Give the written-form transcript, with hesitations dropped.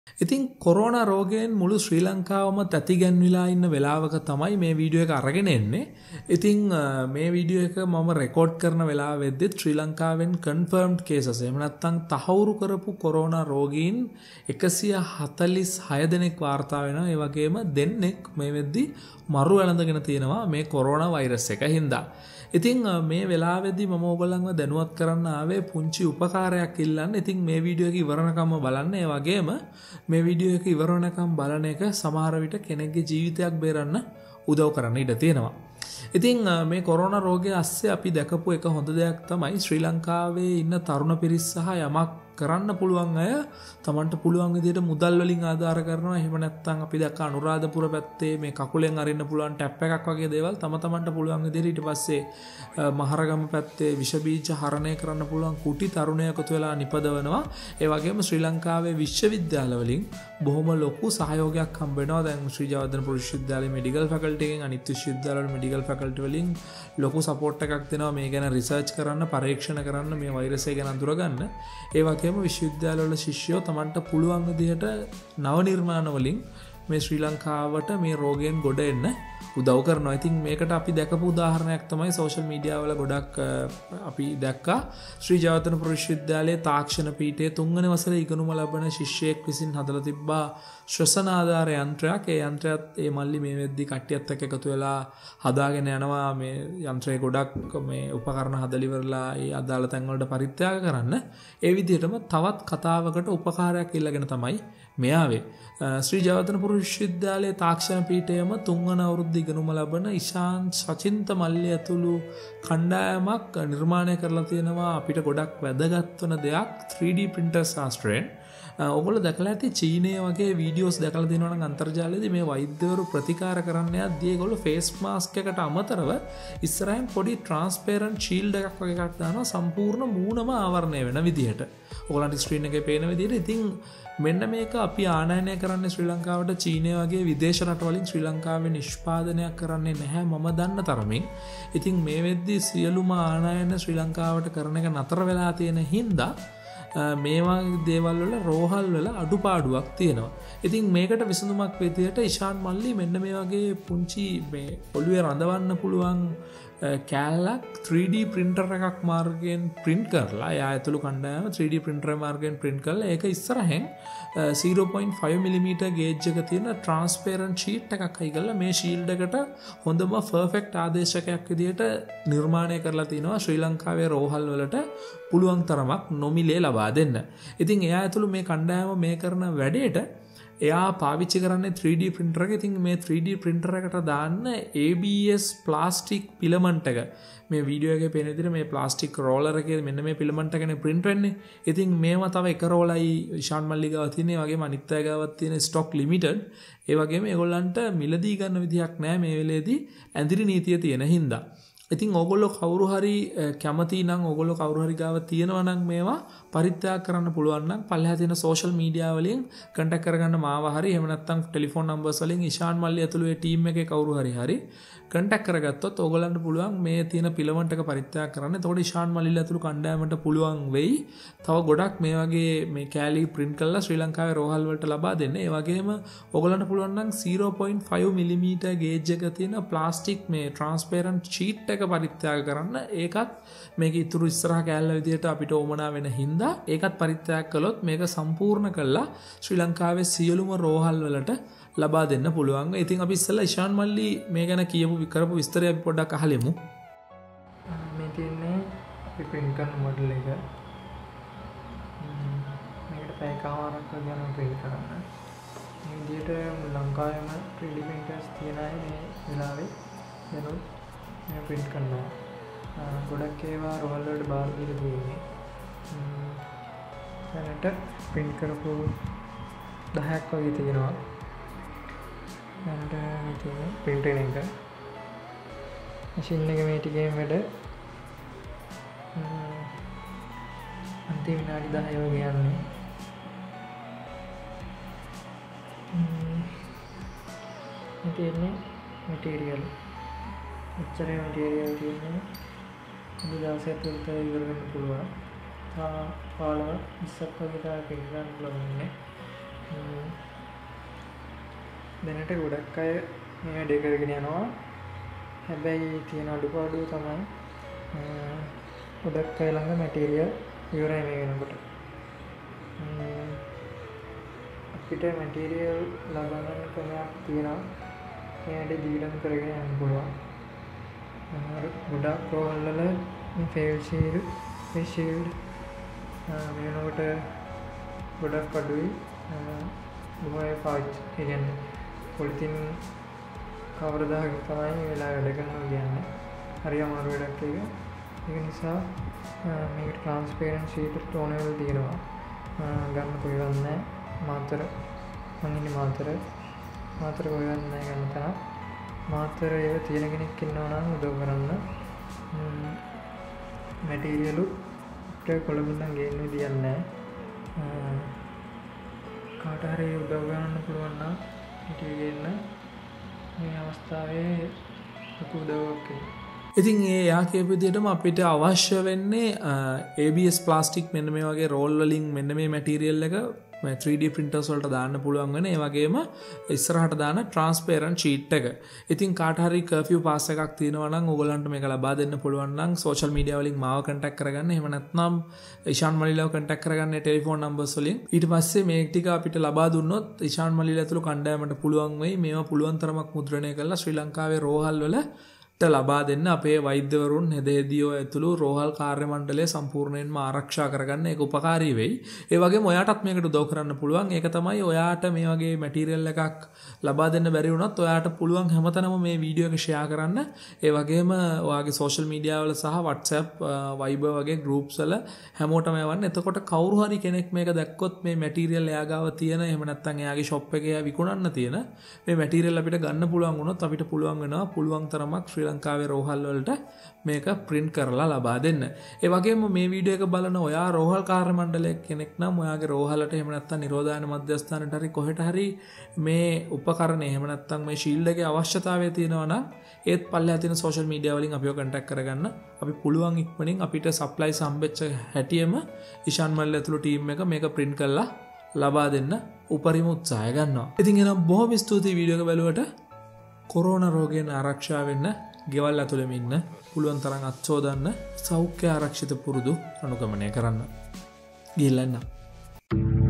ඉතින් කොරෝනා රෝගයෙන් මුළු ශ්‍රී ලංකාවම තැතිගැන්විලා ඉන්න වෙලාවක තමයි මේ වීඩියෝ එක අරගෙන එන්නේ. ඉතින් මේ වීඩියෝ එක මම රෙකෝඩ් කරන වෙලාවෙද්දි ශ්‍රී ලංකාවෙන් කන්ෆර්ම්ඩ් කේසස් එහෙම නැත්නම් තහවුරු කරපු කොරෝනා රෝගීන් 146 දෙනෙක් වාර්තා වෙනවා. ඒ වගේම දෙන්නෙක් මේ වෙද්දි මරු වැළඳගෙන තියෙනවා මේ කොරෝනා වෛරස් එක හින්දා. ඉතින් මේ වෙලාවේදී මම ඕගොල්ලන්ව දැනුවත් කරන්න ආවේ පුංචි උපකාරයක් ඉල්ලන්න. ඉතින් මේ වීඩියෝ එක ඉවරනකම්ම බලන්න. ඒ වගේම මේ වීඩියෝ එක ඉවරනකම් බලන එක සමහර විට කෙනෙක්ගේ ජීවිතයක් බේරන්න උදව් කරන්න ඉඩ තියෙනවා. ඉතින් මේ කොරෝනා රෝගය ASCII අපි දැකපු එක හොඳ දෙයක් තමයි ශ්‍රී ලංකාවේ ඉන්න තරුණ පිරිස් සහ යමක් කරන්න පුළුවන් අය තමන්ට පුළුවන් විදිහට මුදල් වලින් ආධාර කරනවා. එහෙම නැත්නම් අපි දැක්ක අනුරාධපුර පැත්තේ මේ කකුලෙන් අරින්න පුළුවන් ටැප් එකක් වගේ දේවල් තමන්ට පුළුවන් විදිහට ඊට පස්සේ මහරගම පැත්තේ විෂ බීජ හරණය කරන්න පුළුවන් කුටි තරුණයෙක් එකතු වෙලා නිපදවනවා. ඒ වගේම ශ්‍රී ලංකාවේ විශ්වවිද්‍යාල වලින් බොහොම ලොකු සහයෝගයක් හම්බ වෙනවා. දැන් ශ්‍රී ජයවර්ධනපුර විශ්වවිද්‍යාලයේ මෙඩිකල් ෆැකල්ටි එකෙන් අනිත් විශ්වවිද්‍යාලවල මෙඩිකල් ෆැකල්ටි වලින් ලොකු සපෝට් එකක් දෙනවා මේ ගැන රිසර්ච් කරන්න, පරීක්ෂණ කරන්න, මේ වෛරස් එක ගැන අඳුරගන්න. ඒ වගේම විශ්වවිද්‍යාලවල ශිෂ්‍යයෝ තමන්ට පුළුවන් විදිහට නව නිර්මාණ වලින් මේ ශ්‍රී ලංකාවට මේ රෝගයෙන් ගොඩ එන්න උදව් කරනවා. ඉතින් මේකට අපි දැකපු උදාහරණයක් තමයි සෝෂල් මීඩියා වල ගොඩක් අපි දැක්කා ශ්‍රී ජයවර්ධනපුර විශ්වවිද්‍යාලයේ තාක්ෂණ පීඨයේ 3 වෙනි වසරේ ඉගෙනුම ලබන ශිෂ්‍යයෙක් විසින් හදලා තිබ්බා ශ්වසන ආධාර යන්ත්‍රයක්. ඒ යන්ත්‍රයත් ඒ මල්ලි මේ වෙද්දි කට්ටියත් එක්ක එකතු වෙලා හදාගෙන යනවා. මේ යන්ත්‍රය ගොඩක් මේ උපකරණ හදලා ඉවරලා ඒ අදාළ තැන් වලට පරිත්‍යාග කරන්න. ඒ විදිහටම තවත් කතාවකට උපකාරයක් ඉල්ලගෙන තමයි මෙයාවේ ශ්‍රී ජයවර්ධනපුර විශ්වවිද්‍යාලයේ තාක්ෂණ පීඨයේම 3 වන අවුරුද්ද ඉගෙනුම ලබන ඉෂාන් සචින්ත මල්ලි ඇතුළු කණ්ඩායමක් නිර්මාණය කරලා තියෙනවා අපිට ගොඩක් වැදගත් වෙන දෙයක් 3D printer ශාස්ත්‍රයෙන්. ඔයගොල්ලෝ දැකලා ඇති චීනයේ වගේ වීඩියෝස් දැකලා තියෙනවා නම් අන්තර්ජාලයේදී මේ වෛද්‍යවරු ප්‍රතිකාර කරන්න යද්දී ඒගොල්ලෝ ෆේස් මාස්ක් එකට අමතරව ඉස්සරහින් පොඩි ට්‍රාන්ස්පරන්ට් ෂීල්ඩ් එකක් වගේ එකක් දානවා සම්පූර්ණ මූණම ආවරණය වෙන විදිහට. ඔයගොල්ලන්ට ස්ක්‍රීන් එකේ පේන විදිහට. ඉතින් මෙන්න මේක අපි ආනයනය කරන්නේ ශ්‍රී ලංකාවට චීනය වගේ විදේශ රටවලින් ශ්‍රී ලංකාවේ නිෂ්පාදනයක් කරන්නේ නැහැ මම දන්න තරමින්. ඉතින් මේ වෙද්දී සියලුම ආනයන ශ්‍රී ලංකාවට කරන එක නතර වෙලා තියෙන හින්දා මේවා දේවල් වල රෝහල් වල අඩුපාඩුවක් තියෙනවා. ඉතින් මේකට විසඳුමක් විදියට ඉෂාන් මල්ලි මෙන්න මේ වගේ පුංචි මේ ඔළුවේ රඳවන්න පුළුවන් කෑල්ලක් 3D printer එකක් මාර්ගයෙන් print කරලා එයා ඇතුළු කණ්ඩායම 3D printer මාර්ගයෙන් print කරලා ඒක ඉස්සරහෙන් 0.5 mm gauge එක තියෙන transparent sheet එකක් අයි කරලා මේ shield එකට හොඳම perfect ආදේශකයක් විදියට නිර්මාණය කරලා තිනවා ශ්‍රී ලංකාවේ රෝහල් වලට පුළුවන් තරමක් නොමිලේ ලබා දෙන්න. ඉතින් එයා ඇතුළු මේ කණ්ඩායම මේ කරන වැඩේට එයා පාවිච්චි කරන්නේ 3D printer එක. ඉතින් මේ 3D printer එකට දාන්න ABS ප්ලාස්ටික් පිලමන්ට් එක. මේ වීඩියෝ එකේ පේන විදිහට මේ ප්ලාස්ටික් රෝලර් එකේ මෙන්න මේ පිලමන්ට් එකනේ print වෙන්නේ. ඉතින් මේවා තව එක රෝලයි ඉෂාන් මල්ලි ගාව තියෙන. ඒ වගේම අනිත් අය ගාවත් තියෙන stock limited. ඒ වගේම ඒගොල්ලන්ට මිලදී ගන්න විදිහක් නැහැ මේ වෙලේදී ඇඳිරි නීතිය තියෙන හින්දා. ඉතින් ඕගොල්ලෝ කවුරු හරි කැමති නම් ඕගොල්ලෝ කවුරු හරි ගාව තියෙනවා නම් මේවා පරිත්‍යාග කරන්න පුළුවන් නම් පල්ලෙහා තියෙන සෝෂල් මීඩියා වලින් කන්ටැක්ට් කරගන්න මාව හරි එහෙම නැත්නම් ටෙලිෆෝන් නම්බර්ස් වලින් ඉෂාන් මල්ලි ඇතුළු ඒ ටීම් එකේ කවුරු හරි කන්ටැක්ට් කරගත්තොත් ඕගොල්ලන්ට පුළුවන් මේ තියෙන පිලමන්ට් එක පරිත්‍යාග කරන්න. එතකොට ඉෂාන් මල්ලිලා ඇතුළු කණ්ඩායමට පුළුවන් වෙයි තව ගොඩක් මේ වගේ මේ කෑලි print කරලා ශ්‍රී ලංකාවේ රෝහල් වලට ලබා දෙන්න. ඒ වගේම ඕගොල්ලන්ට පුළුවන් නම් 0.5 mm gauge එක තියෙන ප්ලාස්ටික් මේ transparent sheet එක පරිත්‍යාග කරන්න. ඒකත් මේක ඉතුරු ඉස්සරහ කෑල්ල විදියට අපිට ඕමනා වෙන හින්දා ඒකත් පරිත්‍යාග කළොත් මේක සම්පූර්ණ කළා ශ්‍රී ලංකාවේ සියලුම රෝහල් වලට ලබා දෙන්න පුළුවන්. ඉතින් අපි ඉස්සෙල්ලා ඉෂාන් මල්ලි මේ ගැන කරපු විස්තරය අපි පොඩ්ඩක් අහලෙමු. මේ තියෙන්නේ අපි print කරන මොඩල් එක. මේකට පැය කමාරක් වගේ යනවා print කරන්න. මේ විදිහට ලංකාවේම 3D printers තියෙන අය මේ වෙලාවේ දැනුත් මේ print කරනවා. ගොඩක් ඒවා රෝහල් වලට බාර දීලා තියෙන්නේ. දැනට print කරපු 10ක් වගේ තියෙනවා. දැනට මේ තියෙන printer එක මැෂින් එක මේ ටිකෙන් වැඩ අන්තිම විනාඩි 10 වගේ යන්නේ. මේ තියෙන්නේ මැටීරියල්. එච්චරේ මැටීරියල් තියෙන්නේ අද දවසේ තුනට ඉවර වෙන්න පුළුවන්. පාලව 20ක් වගේ තාම print කරන්න පුළුවන් ඉන්නේ. දැනට ගොඩක් අය මේ වැඩේ කරගෙන යනවා. හැබැයි තියෙන අඩුපාඩුව තමයි ගොඩක් අය ළඟ මැටීරියල් ඉවරයි මේ වෙනකොට. අපිට මැටීරියල් ලබා ගන්න ක්‍රමයක් තියෙනවා. මේ වැඩේ දිගටම කරගෙන යන්න පුළුවන්. ගොඩක් රෝහල් වල මේ ෆේස් ෂීල්ඩ් මේ වෙනකොට ගොඩක් අඩුයි. බොහෝ පාවිච්චි කියන්නේ පොලිතින් කවර දාගෙන තමයි මේ වෙලාව වැඩ කරනවා කියන්නේ. හරි අමාරු වැඩක් ඒක. ඒක නිසා මේක ට්‍රාන්ස්පරන්ට් ෂීට් ඕන වෙලා තියෙනවා. ගන්න පුළුවන් නෑ. මාතර මම ඉන්නේ මාතර කොහෙවත් නෑ ගන්න තරම්. මාතර ඒක තියෙන කෙනෙක් ඉන්නවා නම් උදව් කරන්න. මැටීරියලු අපිට කොළඹින් ගේන්න විදියක් නෑ. කාට හරි උදව් ගන්න පුළුවන් නම් හිටිය ගේන්න මේ අවස්ථාවේ ලොකු උදව්වක් වෙනවා. ඉතින් ඒ යා කියපු විදිහටම අපිට අවශ්‍ය වෙන්නේ ABS ප්ලාස්ටික් මෙන්න මේ වගේ රෝල් වලින් මෙන්න මේ මැටීරියල් එක 3D printers වලට දාන්න පුළුවන් වෙන. ඒ වගේම ඉස්සරහට දාන transparent sheet එක. ඉතින් කාට හරි curfew pass එකක් තියෙනවා නම් ඕගොල්ලන්ට මේක ලබා දෙන්න පුළුවන් නම් social media වලින් මාව contact කරගන්න. එහෙම නැත්නම් ඉෂාන් මලිලව contact කරගන්න ටෙලිෆෝන් numbers වලින්. ඊට පස්සේ මේ ටික අපිට ලබා දුන්නොත් ඉෂාන් මලිල ඇතුළු කණ්ඩායමට පුළුවන් වෙයි මේවා පුළුවන් තරමක් මුද්‍රණය කරලා ශ්‍රී ලංකාවේ රෝහල් වල ලබා දෙන්න අපේ වෛද්‍යවරුන් හෙදෙදියෝ ඇතුළු රෝහල් කාර්ය මණ්ඩලය සම්පූර්ණයෙන්ම ආරක්ෂා කරගන්න ඒක උපකාරී වෙයි. ඒ වගේම ඔයාටත් මේකට උදව් කරන්න පුළුවන්. ඒක තමයි ඔයාට මේ වගේ මැටීරියල් එකක් ලබා දෙන්න බැරි වුණත් ඔයාට පුළුවන් හැමතැනම මේ වීඩියෝ එක ෂෙයා කරන්න. ඒ වගේම ඔයාගේ සෝෂල් මීඩියා වල සහ WhatsApp, Viber වගේ groups වල හැමෝටම යවන්න. එතකොට කවුරු හරි කෙනෙක් මේක දැක්කොත් මේ මැටීරියල් එයා ගාව තියෙන එහෙම නැත්නම් එයාගේ shop එකේ විකුණන්න තියෙන මේ මැටීරියල් අපිට ගන්න පුළුවන් වුණොත් අපිට පුළුවන් වෙනවා පුළුවන් තරමක් ශ්‍රී ලංකාවේ රෝහල් වලට මේක print කරලා ලබා දෙන්න. ඒ වගේම මේ වීඩියෝ එක බලන ඔයා රෝහල් කාර්ය මණ්ඩලයේ කෙනෙක් නම් ඔයාගේ රෝහලට එහෙම නැත්නම් නිරෝධායන මධ්‍යස්ථානට හරි කොහෙට හරි මේ උපකරණ එහෙම නැත්නම් මේ ෂීල්ඩ් එකේ අවශ්‍යතාවය තියෙනවා නම් ඒත් පල්ලෙහා තියෙන social media වලින් අපිව contact කරගන්න. අපි පුළුවන් ඉක්මනින් අපිට supplies හම්බෙච්ච හැටියෙම ඉෂාන් මල්ල ඇතුළු team එක මේක print කරලා ලබා දෙන්න උපරිම උත්සාහය ගන්නවා. ඉතින් එහෙනම් බොහොම ස්තුතියි වීඩියෝ එක බලුවට. කොරෝනා රෝගයෙන් ආරක්ෂා වෙන්න ගෙවල් ඇතුළෙම ඉන්න පුළුවන් තරම් අත්සෝදන්න සෞඛ්‍ය ආරක්ෂිත පුරුදු අනුගමනය කරන්න. ගිහිල්ලා එන්න.